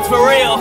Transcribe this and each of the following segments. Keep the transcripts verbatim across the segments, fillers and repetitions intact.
for real.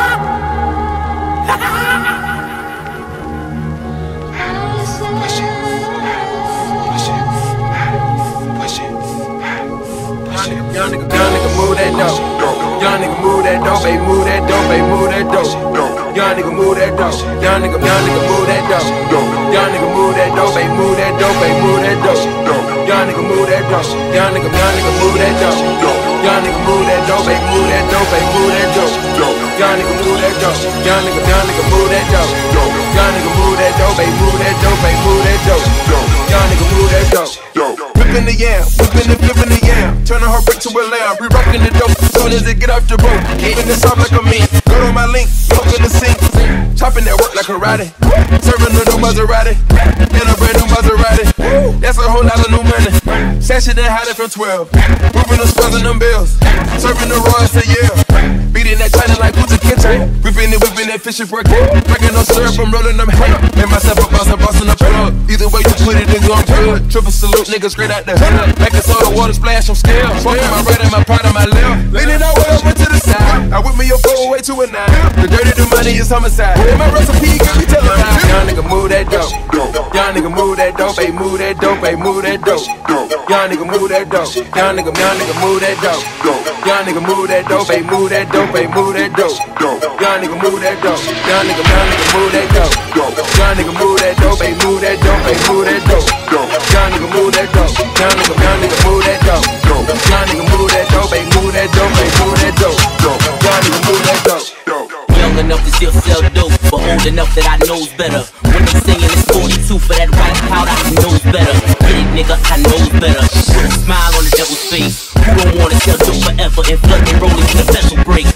Young nigga, young nigga move that dope. Young nigga move that dope, baby, move that dope, baby, move that dope. Young nigga move that dope. Young nigga, young nigga move that dope. Young nigga move that dope, baby, move that dope, baby, move that dope. Young nigga move that dope. Young nigga, young nigga move that dope. Young nigga move that dope, baby, move that dope, baby, move that dope. Young nigga move that dope. Young nigga, young nigga move that dope. Young nigga move that dope, baby, move that dope, baby, move that dope. Young nigga move that dope. Whipping the yam, whipping and flipping the yam, turning her brick to a lamb, re-rocking the dope. Soon as it get off the boat, keeping it soft like a meat. Go to my link, smoke in the sink, chopping that work like a karate, serving the new Maserati, in a brand new Maserati. That's a whole lot of new money. Sashing and hiding from twelve, moving the spells and them bills, serving the Royals say yeah. Beating that China like who's a kitchen, whipping it, whipping that fishing for a kid. Drinking no syrup, I'm rolling them hay. Made myself a boss, I'm bossing the plug. Either way you put it, nigga, I'm good. Triple salute, nigga, straight out the hood. Like a soda water splash, I'm scale. Smoking my right and my part of my left. Leaning all way over to the side. I whip me your four way to a nine. The dirty, the money is homicide. And my recipe can be televised. Young nigga move that dope. Young nigga move that dope, baby, move that dope, baby, move that dope. Young nigga move that dope. Young nigga, young nigga move that dope. Young nigga move that dope, baby, move that dope, baby, move that dope. Young nigga move that dope. Young nigga, young nigga move that dope. Young nigga move that dope, baby, move that dope, baby, move that dope. Young nigga move that dope. Young nigga, young nigga move that dope. Young nigga move that dope, baby, move that dope, baby, move that dope. Young nigga move that dope. Young enough to still sell dope, but old enough that I knows better. When they singing it's forty-two for that white powder, I knows better. Get it, nigga, I knows better. Put a smile on the devil's face. Who don't wanna sell dope forever and flood the rollers in a special break?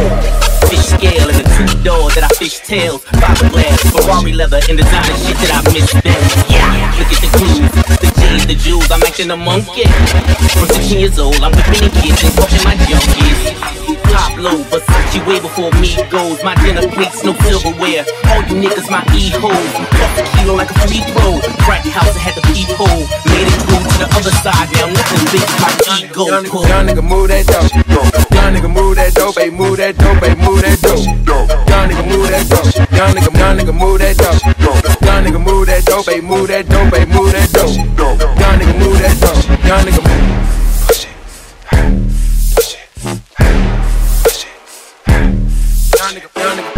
Fish scale and the two doors that I fish tails. Fiberglass, Ferrari leather, and designer shit that I miss them. Yeah, look at the clues, the G's, the jewels. I'm acting a monkey. From sixteen years old, I'm whipping the kids and fucking my junkies. Top low, Versace way before me goes. My dinner plates, no silverware. All you niggas, my E-hoes. Plus a kilo like a free throw. Bright house, I had the peephole. Made it through to the other side. Now nothing big, my ego. Young nigga, young nigga move that dope. Young nigga move that dope, baby, move that dope, baby, move that dope. Young nigga move that dope. Young nigga, young nigga move that dope. Young nigga move that dope, baby, move that dope, baby, move that dope. Young nigga move that dope. Young nigga move. Push it. Push it. Push it. Young nigga, young nigga.